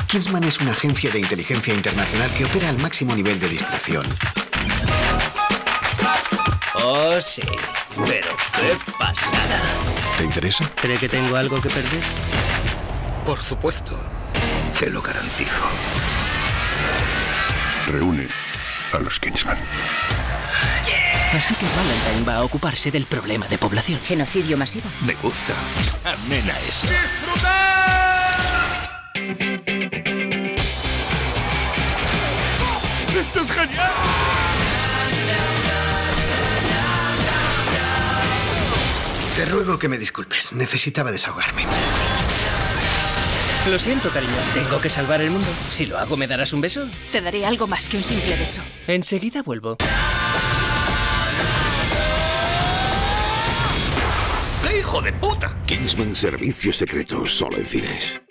Kingsman es una agencia de inteligencia internacional que opera al máximo nivel de discreción. Oh, sí. Pero qué pasada. ¿Te interesa? ¿Cree que tengo algo que perder? Por supuesto. Te lo garantizo. Reúne a los Kingsman. Así que Valentine va a ocuparse del problema de población. Genocidio masivo. Me gusta. Amena eso. ¡Esto es genial! Te ruego que me disculpes. Necesitaba desahogarme. Lo siento, cariño. Tengo que salvar el mundo. Si lo hago, ¿me darás un beso? Te daré algo más que un simple beso. Enseguida vuelvo. ¡Qué hijo de puta! Kingsman Servicio Secreto, solo en cines.